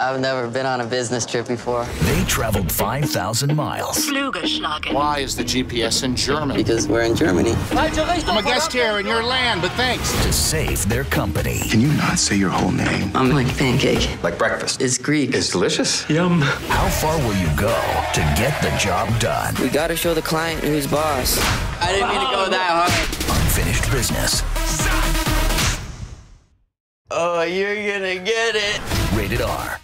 I've never been on a business trip before. They traveled 5,000 miles. Why is the GPS in German? Because we're in Germany. I'm a guest here in your land, but thanks. To save their company. Can you not say your whole name? I'm like pancake. Like breakfast. It's Greek. It's delicious. Yum. How far will you go to get the job done? We gotta show the client who's boss. I didn't mean to go that hard. Unfinished business. Oh, you're gonna get it. Rated R.